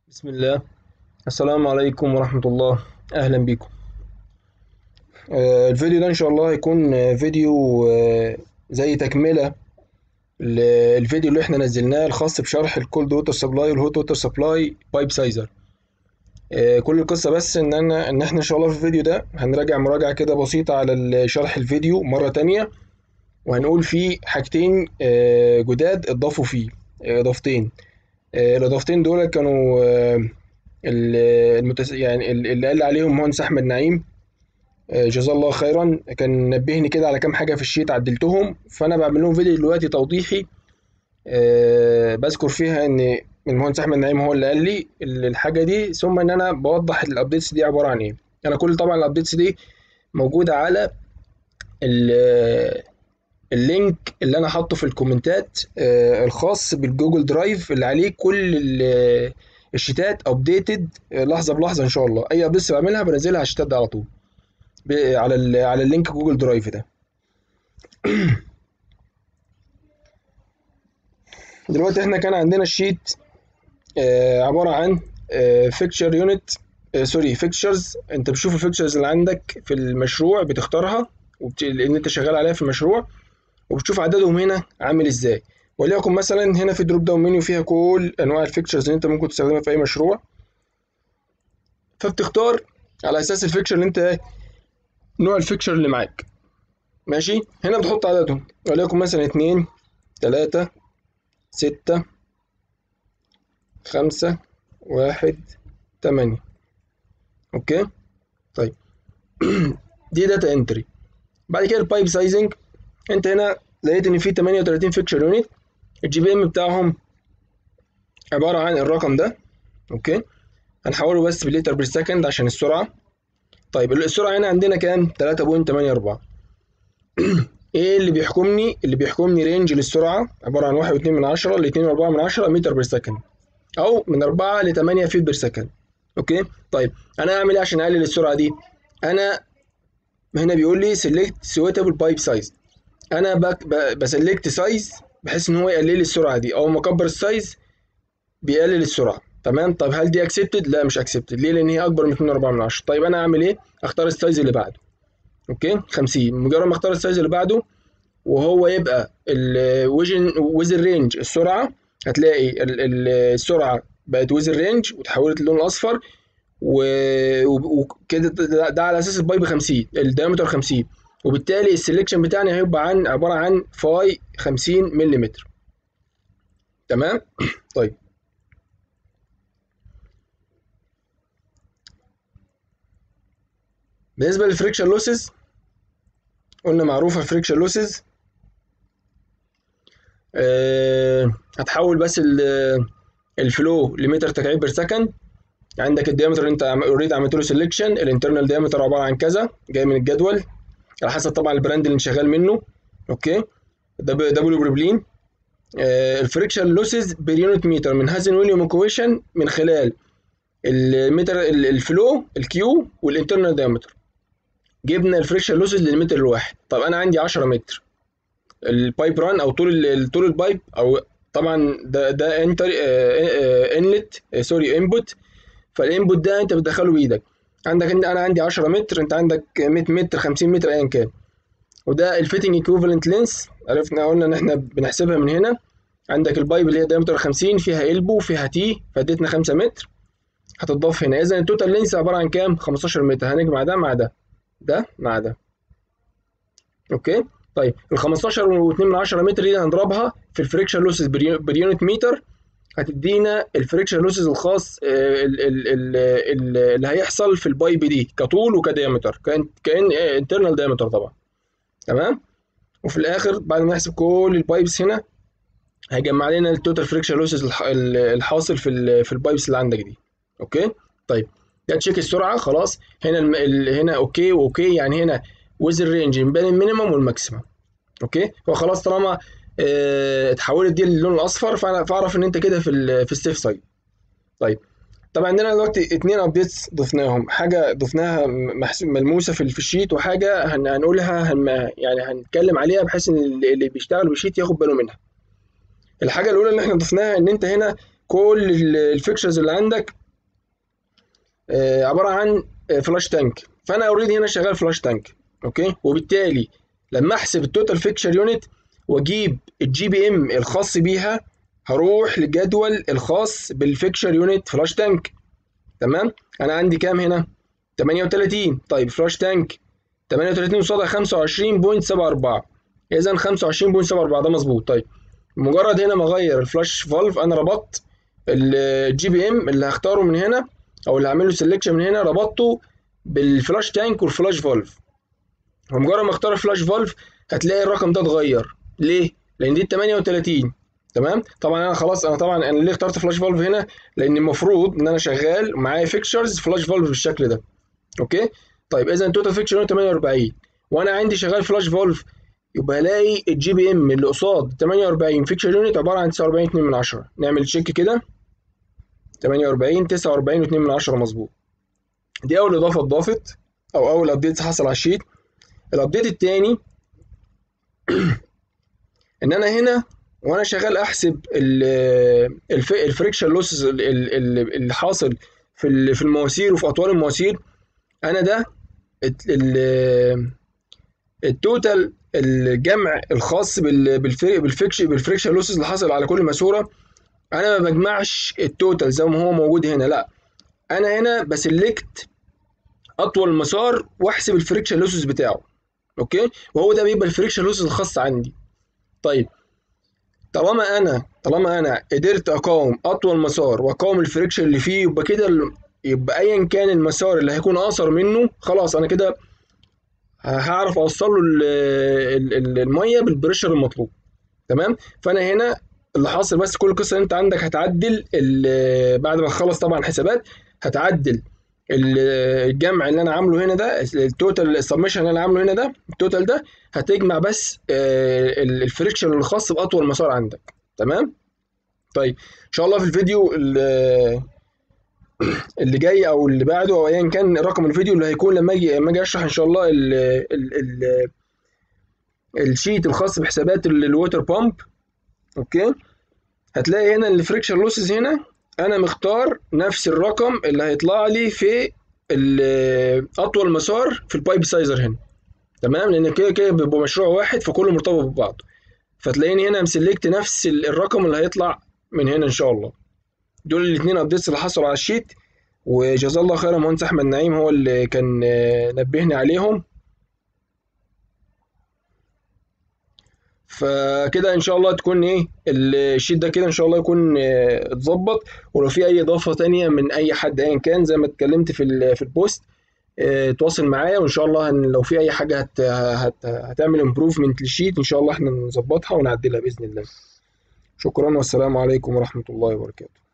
بسم الله. السلام عليكم ورحمة الله. أهلا بكم. الفيديو ده إن شاء الله هيكون فيديو زي تكملة للفيديو اللي احنا نزلناه الخاص بشرح الكولد ووتر سبلاي والهوت ووتر سبلاي بايب سايزر. كل القصة بس إن احنا إن شاء الله في الفيديو ده هنراجع مراجعة كده بسيطة على شرح الفيديو مرة تانية، وهنقول فيه حاجتين جداد اتضافوا فيه. إضافتين. الإضافتين دول كانوا يعني اللي قال عليهم مهندس احمد نعيم، جزاه الله خيرا. كان نبهني كده على كام حاجه في الشيت عدلتهم، فانا بعمل لهم فيديو دلوقتي توضيحي بذكر فيها ان المهندس احمد نعيم هو اللي قال لي الحاجه دي، ثم ان انا بوضح الابديتس دي عباره عن ايه. انا كل طبعا الابديتس دي موجوده على اللينك اللي انا حاطه في الكومنتات الخاص بالجوجل درايف، اللي عليه كل الشيتات ابديتد لحظه بلحظه. ان شاء الله اي ابديتس بعملها بنزلها على الشيتات ده على طول على اللينك جوجل درايف ده. دلوقتي احنا كان عندنا الشيت عباره عن فيكتشر يونت، سوري فيكتشرز. انت بتشوف الفيكتشرز اللي عندك في المشروع بتختارها لان انت شغال عليها في المشروع، وبتشوف عددهم هنا عامل ازاي. وليكن مثلا هنا في دروب داون منيو فيها كل انواع الفيكتشرز اللي انت ممكن تستخدمها في اي مشروع، فبتختار على اساس الفيكتشر اللي انت نوع الفيكتشر اللي معاك. ماشي، هنا بتحط عددهم، وليكن مثلا 2 3 6 5 1 8. اوكي طيب. دي داتا انتري. بعد كده البايب سايزنج، انت هنا لقيت ان في 38 فيكتشر يونت، الجي بي ام بتاعهم عباره عن الرقم ده. اوكي، هنحوله بس بالليتر بير سكند عشان السرعه. طيب السرعه هنا عندنا كام؟ 3.84. ايه اللي بيحكمني؟ اللي بيحكمني رينج للسرعه عباره عن 1.2 من 10 ل 2.4 من 10 متر بير سكند، او من 4 ل 8 فيت بير سكند. اوكي طيب، انا اعمل ايه عشان اقلل السرعه دي؟ انا هنا بيقول لي سيلكت سويتابل بايب سايز. انا بسلكت سايز بحيث ان هو يقلل لي السرعه دي. اول ما اكبر السايز بيقلل السرعه. تمام. طب هل دي اكسبتد؟ لا مش اكسبتد. ليه؟ لان هي اكبر من 2.4 من 10. طيب انا اعمل ايه؟ اختار السايز اللي بعده. اوكي 50. مجرد ما اختار السايز اللي بعده وهو يبقى ويز الرينج السرعه، هتلاقي السرعه بقت ويز الرينج وتحولت للون الاصفر، وكده ده على اساس البايب 50 الدايمتر 50، وبالتالي السلكشن بتاعنا هيبقى عباره عن فاي 50 ملم. تمام. طيب بالنسبه للفريكشن لوسز، قلنا معروفه الفريكشن لوسز. هتحول بس الفلو لمتر تكعيب بير سكند. عندك الديامتر اللي انت اوريدي عملت له سelection، الانترنال ديامتر عباره عن كذا، جاي من الجدول على حسب طبعا البراند اللي انت شغال منه. اوكي، ده دبليو بروبلين. الفريكشن لوسز بير يونت متر من هازن ويليام ايكويشن من خلال المتر الفلو الكيو والانترنال ديامتر. جبنا الفريكشن لوسز للمتر الواحد. طب انا عندي 10 متر البايب ران، او طول البايب، او طبعا ده انتر انلت سوري انبوت. فالانبوت ده انت بتدخله بايدك. انا عندي 10 متر، انت عندك 100 متر 50 متر ايا كان. وده الفيتنج ايكويفالنت لينس، عرفنا قلنا ان احنا بنحسبها من هنا. عندك البايب اللي هي دايمتر 50 فيها البو وفيها تي، فادتنا 5 متر هتضاف هنا. اذا التوتال لينس عباره عن كام؟ 15 متر. هنجمع ده مع ده مع ده. اوكي طيب، ال 15.2 متر دي هنضربها في الفريكشن لوسز باليونت متر، هتدينا الفريكشن لوسز الخاص اللي هيحصل في البايب دي كطول وكديامتر، كان انترنال دايمتر طبعا. تمام. وفي الاخر بعد ما نحسب كل البايبس هنا هيجمع لنا التوتال فريكشن لوسز الحاصل في البايبس اللي عندك دي. اوكي طيب، ده تشيك السرعه خلاص. هنا هنا اوكي واوكي، يعني هنا ويز الرينج بين المينيمم والماكسيمم. اوكي، هو خلاص طالما اتحولت دي للون الاصفر، فاعرف ان انت كده في السيف سايد. طيب، طبعا عندنا دلوقتي اتنين ابديتس ضفناهم. حاجه ضفناها ملموسه في الشيت، وحاجه هنقولها يعني هنتكلم عليها بحيث ان اللي بيشتغل بالشيت ياخد باله منها. الحاجه الاولى اللي احنا ضفناها ان انت هنا كل الفيكشرز اللي عندك عباره عن فلاش تانك، فانا اوريدي هنا شغال فلاش تانك. اوكي، وبالتالي لما احسب التوتال فيكشر يونت واجيب الجي بي ام الخاص بيها، هروح للجدول الخاص بالفيكشر يونت فلاش تانك. تمام، انا عندي كام هنا؟ 38. طيب فلاش تانك 38 قصادها 25.74، اذا 25.74 ده مظبوط. طيب مجرد هنا ما اغير الفلاش فالف، انا ربطت الجي بي ام اللي هختاره من هنا او اللي هعمل له سelection من هنا، ربطته بالفلاش تانك والفلاش فالف. ومجرد ما اختار الفلاش فالف هتلاقي الرقم ده اتغير. ليه؟ لان دي 38. تمام، طبعا انا خلاص، انا ليه اخترت فلاش فالف هنا؟ لان المفروض ان انا شغال معايا فيكشرز فلاش فالف بالشكل ده. اوكي، طيب اذا توتال فيكشر 48 وانا عندي شغال فلاش فالف، يبقى الاقي الجي بي ام اللي قصاد 48 فيكشر يونت عباره عن 49.2. نعمل تشيك كده، 48 49.2 مظبوط. دي اول اضافه اتضافت او اول ابديت حصل على الشيت. الابديت الثاني ان انا هنا وانا شغال احسب الفريكشن لوسز اللي حاصل في المواسير وفي اطوال المواسير. انا ده التوتال الجمع الخاص بالفريكشن لوسز اللي حصل على كل ماسوره. انا ما بجمعش التوتال زي ما هو موجود هنا، لا، انا هنا بسلكت اطول مسار واحسب الفريكشن لوسز بتاعه. اوكي، وهو ده بيبقى الفريكشن لوسز الخاص عندي. طيب طالما انا قدرت اقاوم اطول مسار واقاوم الفريكشن اللي فيه، يبقى كده يبقى ايا كان المسار اللي هيكون اقصر منه، خلاص انا كده هعرف اوصل له الميه بالبريشر المطلوب. تمام، فانا هنا اللي حاصل بس كل القصه انت عندك هتعدل بعد ما تخلص طبعا حسابات، هتعدل الجمع اللي انا عامله هنا ده، التوتال السبمشن اللي انا عامله هنا ده، التوتال ده هتجمع بس الفريكشن الخاص باطول مسار عندك. تمام، طيب ان شاء الله في الفيديو اللي جاي او اللي بعده او ايا كان رقم الفيديو اللي هيكون لما اجي اشرح ان شاء الله الشيت الخاص بحسابات الووتر بامب. اوكي، هتلاقي هنا الفريكشن لوسز هنا انا مختار نفس الرقم اللي هيطلع لي في اطول مسار في البايب سايزر هنا. تمام، لان كده كده بيبقى مشروع واحد فكله مرتبط ببعض، فتلاقيني هنا مسلكت نفس الرقم اللي هيطلع من هنا ان شاء الله. دول الاثنين ابديتس اللي حصلوا على الشيت، وجزاه الله خيرا مهندس احمد نعيم هو اللي كان نبهني عليهم. فكده ان شاء الله تكون الشيت ده كده ان شاء الله يكون اتظبط. ولو في اي اضافه تانية من اي حد ايا كان زي ما اتكلمت في البوست، تواصل معايا، وان شاء الله لو في اي حاجه هتعمل امبروفمنت للشيت ان شاء الله احنا نظبطها ونعدلها باذن الله. شكرا والسلام عليكم ورحمه الله وبركاته.